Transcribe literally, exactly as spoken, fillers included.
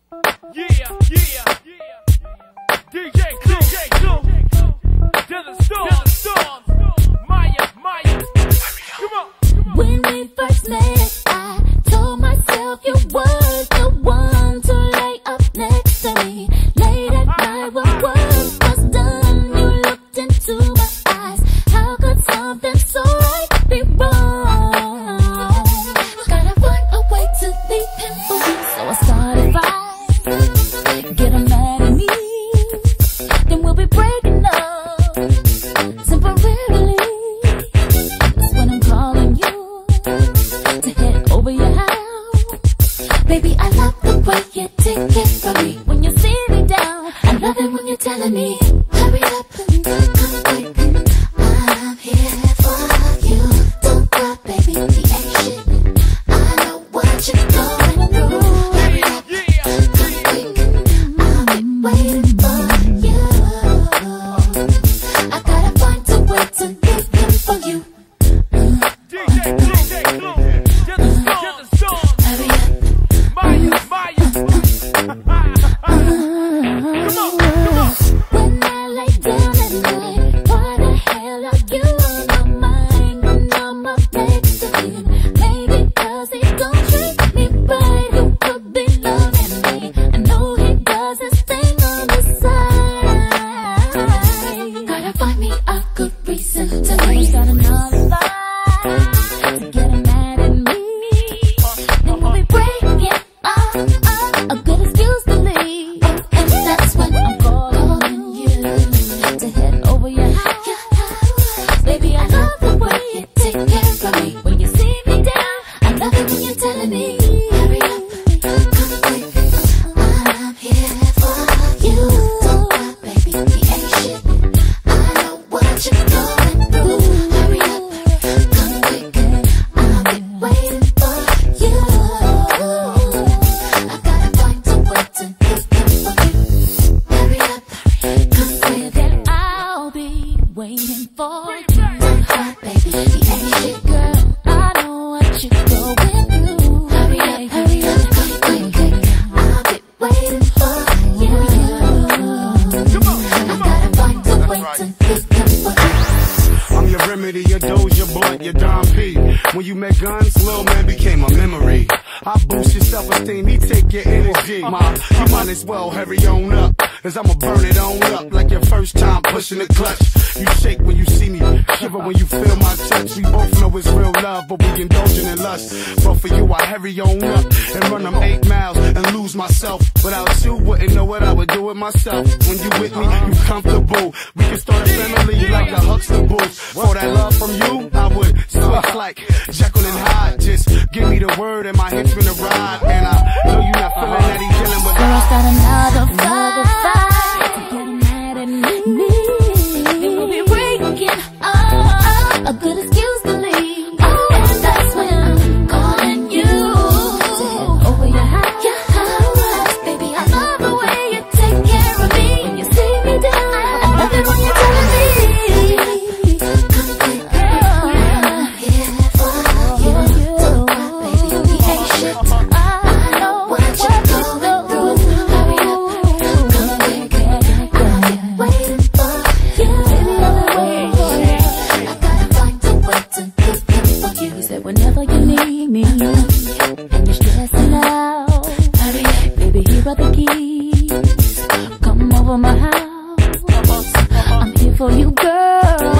Yeah, yeah, yeah. D J Clue, D J Clue. Desert Storm, Desert Storm. Maya, Maya. Come on. When we first met, I told myself you were the one to lay up next to me. Late at night when work was done, you looked into my eyes. How could something so right be wrong? Gotta find a way to leave him for me. So I started right, get him mad at me, then we'll be breaking up temporarily. That's when I'm calling you to head over your house. Baby, I love the way you take care of me. When you see me down, I love it when you're telling me, hurry up, come quick, I'm here for you. Don't cry, baby, be patient, I know what you're going through. Hurry up, come quick, I'll be waiting for you. I gotta find a way to leave him for you. D J Clue, D J Clue. Desert Storm, Desert Storm. Hurry up, Maya, Maya. Come on, come on. when I lay down at night, why the hell are you on my mind when I'm up next to him? Maybe cause he don't treat me right, who could be loving me? I know he does his thing on the side. Gotta find me a good reason to leave. Start another fight to get him mad at me, then we'll be breaking up, up, a good excuse to leave. And that's when I'm calling you to head over your house. Baby, I love the way you take care of me. When you see me down, I love it when you're telling me, hurry up, come quick, I'm here for you. Don't cry, baby, be patient, I know what you're going through. Hurry up, come quick, I'll be waiting for you. I gotta find a way to leave him for you. Hurry up, come quick, and I'll be waiting for you. Don't cry, baby, be patient, girl, I know what you're going through. Hurry up, hurry up, come quick, I'll be waiting for you. I gotta find a way to leave him for you. I'm your remedy, your Doja, blunt, your Don P. When you met guns, Lil Man became a memory. I boost your self-esteem, he take your energy. Ma, you might as well hurry on up, cause I'ma burn it on up like your first time pushing the clutch. You shake when you see me, shiver when you feel my touch. We both know it's real love, but we indulging in lust. But for you, I hurry on up and run them eight miles and lose myself. Without you, wouldn't know what I would do with myself. When you with me, you comfortable. We can start a family like the Huxtables. For that love from you, I would switch like Jekyll and Hyde. Just give me the word and my henchman to ride. And I know you not feeling that he's dealing with. Girl, start another fight to get him mad at me. Then we'll be breaking up, a good excuse to leave. And that's when I'm calling you to head over your house. Your house. Baby, I love the way you take care of me. When you see me down, I love it when you're telling me, come quick, I'm here for you. Don't cry, baby, be patient, I know what you're going through. Hurry up, come quick, I'll be waiting for you. I gotta find a way to leave him for you. He said whenever you need me and you're stressing out, hurry up, baby, here are the keys. Come over my house, I'm here for you, girl.